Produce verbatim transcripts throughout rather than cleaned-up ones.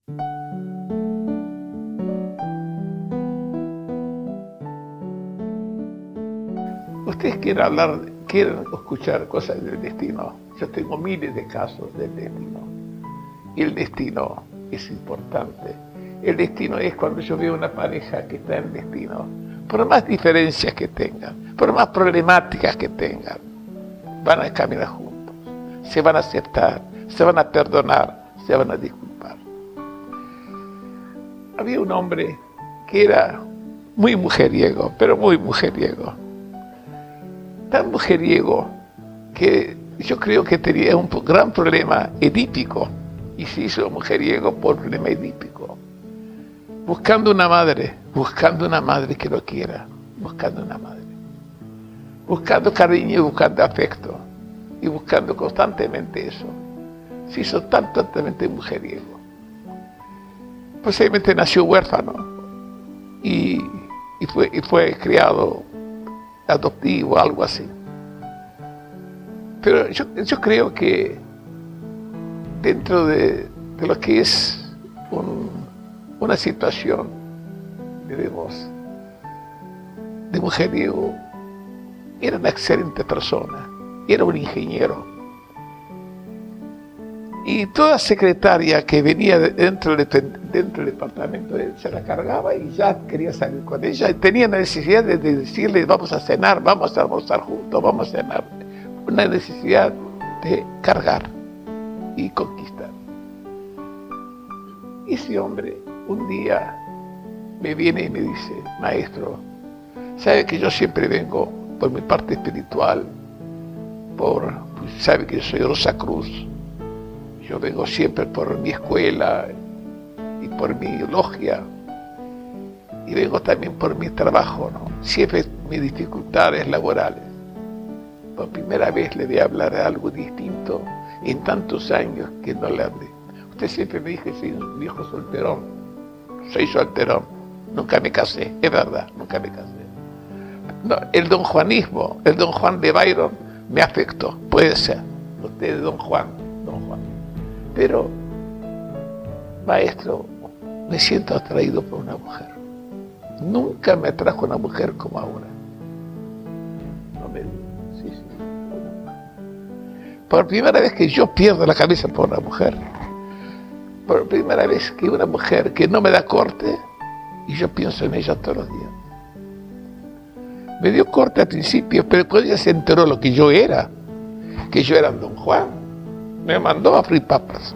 Ustedes quieren hablar, quieren escuchar cosas del destino. Yo tengo miles de casos del destino. Y el destino es importante. El destino es cuando yo veo una pareja que está en destino. Por más diferencias que tengan, por más problemáticas que tengan, van a caminar juntos. Se van a aceptar, se van a perdonar, se van a disculpar. Había un hombre que era muy mujeriego, pero muy mujeriego. Tan mujeriego que yo creo que tenía un gran problema edípico y se hizo mujeriego por problema edípico. Buscando una madre, buscando una madre que lo quiera, buscando una madre. Buscando cariño y buscando afecto y buscando constantemente eso. Se hizo tan totalmente mujeriego. Posiblemente nació huérfano y, y, fue, y fue criado adoptivo, algo así. Pero yo, yo creo que dentro de, de lo que es un, una situación, digamos, de mujeriego, era una excelente persona, era un ingeniero. Y toda secretaria que venía dentro del, dentro del departamento, él se la cargaba y ya quería salir con ella. Tenía la necesidad de, de decirle, vamos a cenar, vamos a almorzar juntos, vamos a cenar. Una necesidad de cargar y conquistar. Y ese hombre un día me viene y me dice, maestro, sabe que yo siempre vengo por mi parte espiritual, por, sabe que yo soy Rosa Cruz. Yo vengo siempre por mi escuela y por mi logia. Y vengo también por mi trabajo, ¿no? Siempre mis dificultades laborales. Por primera vez le voy a hablar de algo distinto en tantos años que no le hablé. Usted siempre me dijo que soy un viejo solterón. Soy solterón. Nunca me casé, es verdad, nunca me casé. No, el don Juanismo, el don Juan de Byron me afectó, puede ser. Usted es don Juan, don Juan. Pero, maestro, me siento atraído por una mujer. Nunca me atrajo una mujer como ahora. No me digo, sí, sí. Por primera vez que yo pierdo la cabeza por una mujer. Por primera vez que una mujer que no me da corte y yo pienso en ella todos los días. Me dio corte al principio, pero después ella se enteró lo que yo era. Que yo era don Juan. Me mandó a freír papas.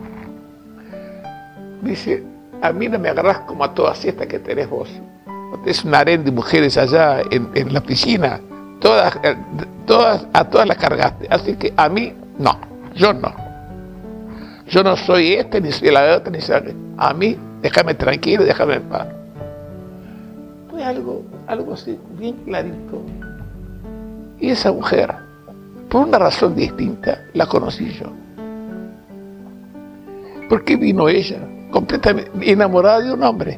Dice, a mí no me agarrás como a todas estas que tenés vos. Es un harén de mujeres allá en, en la piscina. Todas, todas, a todas las cargaste. Así que a mí, no. Yo no. Yo no soy este, ni soy la otra, ni soy... A mí, déjame tranquilo, déjame en paz. Fue algo, algo así, bien clarito. Y esa mujer, por una razón distinta, la conocí yo. ¿Por qué vino ella? Completamente enamorada de un hombre.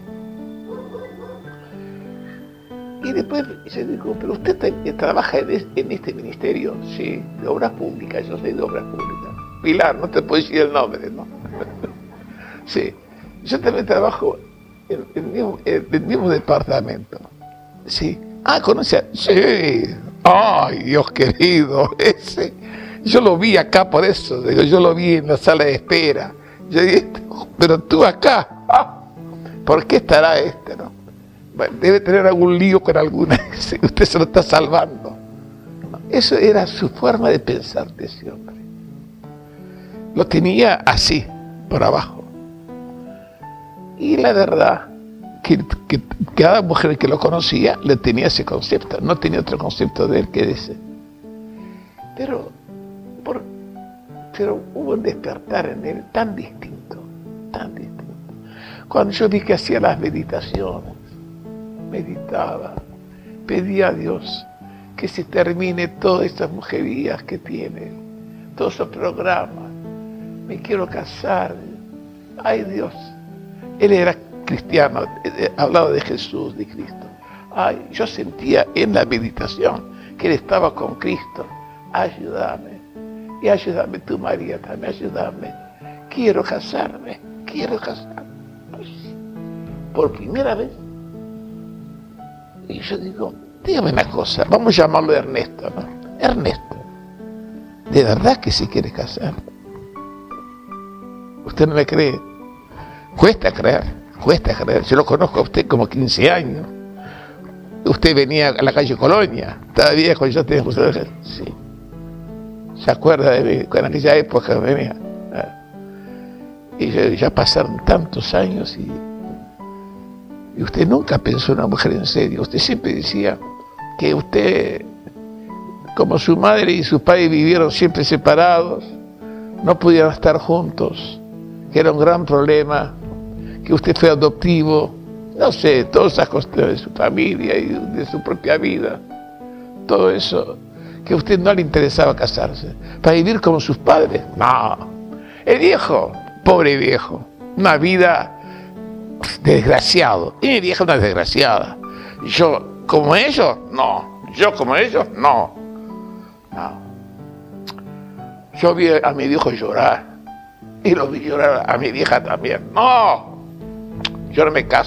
Y después se dijo, pero usted trabaja en, en este ministerio, sí, de obras públicas, yo soy de obras públicas. Pilar, no te puedo decir el nombre, ¿no? Sí, yo también trabajo en, en, el mismo, en el mismo departamento. Sí. Ah, ¿conoce? Sí. Ay, Dios querido, ese. Yo lo vi acá por eso, digo, yo lo vi en la sala de espera. Yo dije, pero tú acá, ah, ¿por qué estará este, no? Bueno, debe tener algún lío con alguna, usted se lo está salvando. No, eso era su forma de pensar de ese hombre. Lo tenía así, por abajo. Y la verdad, que, que cada mujer que lo conocía le tenía ese concepto, no tenía otro concepto de él que ese. Pero, por, pero hubo un despertar en él tan distinto, tan distinto. Cuando yo vi que hacía las meditaciones, meditaba, pedía a Dios que se termine todas estas mujerías que tiene, todos esos programas. Me quiero casar. Ay, Dios. Él era cristiano, hablaba de Jesús, de Cristo. Ay, yo sentía en la meditación que él estaba con Cristo. Ayúdame. Y ayúdame tú, María, también ayúdame. Quiero casarme, quiero casarme. por primera vez. Y yo digo, dígame una cosa, vamos a llamarlo Ernesto, ¿no? Ernesto, ¿de verdad que se quiere casar? ¿Usted no me cree? Cuesta creer, cuesta creer. Yo lo conozco a usted como quince años. Usted venía a la calle Colonia, todavía cuando yo tenía... Sí. ¿Se acuerda de mí? En aquella época venía. Y ya, ya pasaron tantos años y, y usted nunca pensó en una mujer en serio. Usted siempre decía que usted, como su madre y su padre vivieron siempre separados, no pudieron estar juntos, que era un gran problema, que usted fue adoptivo, no sé, todas esas cuestiones de su familia y de su propia vida, todo eso, que a usted no le interesaba casarse, para vivir como sus padres. No, el viejo, pobre viejo, una vida desgraciado, y mi vieja una desgraciada. Yo, como ellos, no, yo como ellos, no, no. Yo vi a mi viejo llorar, y lo vi llorar a mi vieja también. No, yo no me caso.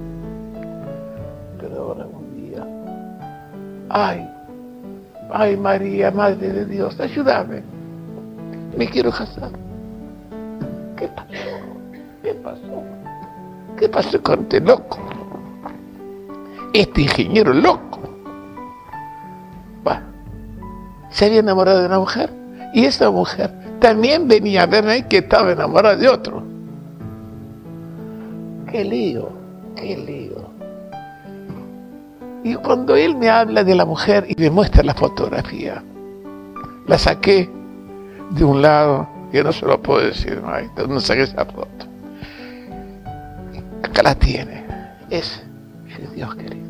Pero ahora un día, ay, ay María, Madre de Dios, ayúdame, me quiero casar. ¿Qué pasó? ¿Qué pasó? ¿Qué pasó con este loco? Este ingeniero loco. Bah, se había enamorado de una mujer y esa mujer también venía a verme que estaba enamorada de otro. ¡Qué lío! ¡Qué lío! Y cuando él me habla de la mujer y me muestra la fotografía, la saqué de un lado, que no se lo puedo decir, no, no saqué esa foto. Acá la tiene. Es, Dios querido,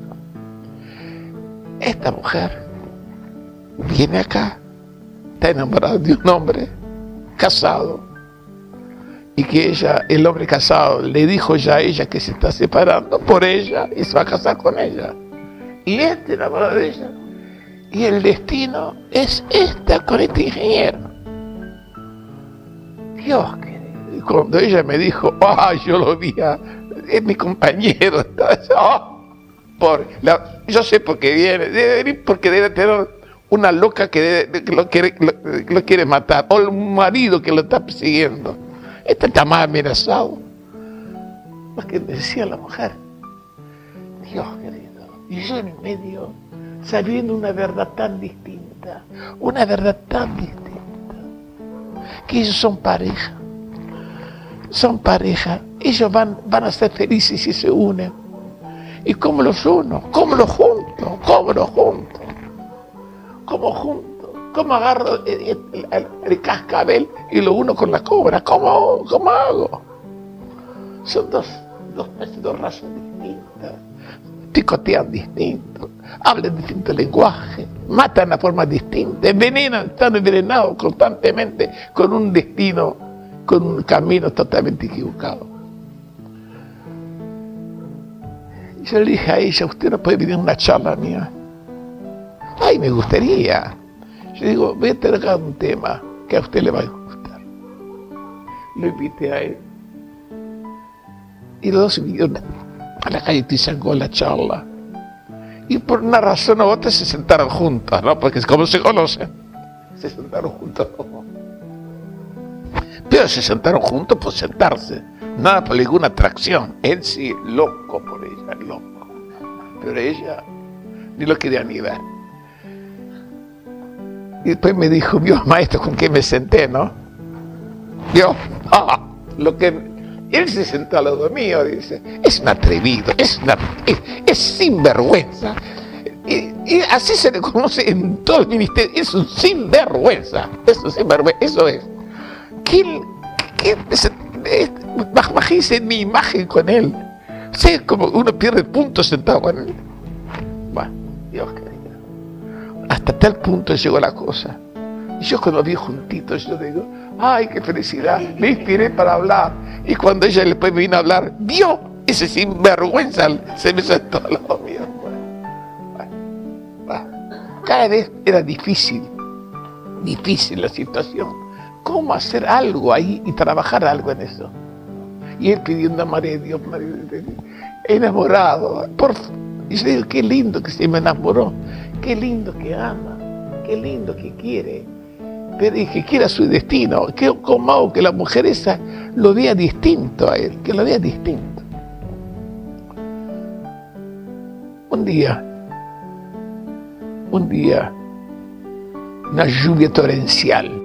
esta mujer viene acá, está enamorada de un hombre casado, y que ella, el hombre casado, le dijo ya a ella que se está separando por ella y se va a casar con ella. Y este enamorado de ella. Y el destino es esta con este ingeniero. Dios querido. Y cuando ella me dijo, ah, oh, yo lo vi, a, es mi compañero. Oh, por, la, yo sé por qué viene. Debe venir porque debe tener una loca que, debe, que lo, quiere, lo, lo quiere matar. O un marido que lo está persiguiendo. Este está más amenazado. Más que me decía la mujer. Dios querido. Y yo en medio, sabiendo una verdad tan distinta, una verdad tan distinta, que ellos son pareja, son pareja, ellos van, van a ser felices si se unen. ¿Y cómo los uno? ¿Cómo los junto? ¿Cómo los junto? ¿Cómo junto? ¿Cómo agarro el, el, el, el cascabel y lo uno con la cobra? ¿Cómo, cómo hago? Son dos, dos, dos razas distintas. Picotean distinto, hablan distinto lenguaje, matan de forma distinta, envenenan, están envenenados constantemente con un destino, con un camino totalmente equivocado. Y yo le dije a ella, usted no puede venir a una charla mía. Ay, me gustaría. Yo digo, voy a tratar un tema que a usted le va a gustar. Lo invité a él. Y los dos vinieron a la calle Tizangó la charla. Y por una razón u otra se sentaron juntos, ¿no? Porque como se conocen, se sentaron juntos. Pero se sentaron juntos por sentarse, nada por ninguna atracción. Él sí, loco por ella, loco. Pero ella ni lo quería ni ver. Y después me dijo, Dios maestro, ¿con qué me senté, no? Dios, ah, lo que... Él se sentó al lado mío, dice, es un atrevido, es, una, es, es sinvergüenza. Y, y así se le conoce en todo el ministerio, es un sinvergüenza, es un sinvergüenza, eso es. ¿Qué, qué, qué imagínense mi imagen con él? ¿Sí? Como uno pierde puntos sentado con él. Bueno, Dios querido. Hasta tal punto llegó la cosa. Y yo cuando vi juntitos, yo digo, ay, qué felicidad, me inspiré para hablar. Y cuando ella después me vino a hablar, vio ese sinvergüenza, se me sentó al lado mío. Bueno, bueno. Cada vez era difícil, difícil la situación. ¿Cómo hacer algo ahí y trabajar algo en eso? Y él pidiendo a María de Dios, María de Dios, enamorado. Por, y yo digo, qué lindo que se me enamoró, qué lindo que ama, qué lindo que quiere, pero y que quiera su destino. Que, ¿Cómo hago que la mujer esa lo vea distinto a él, que lo vea distinto? Un día, un día, una lluvia torrencial,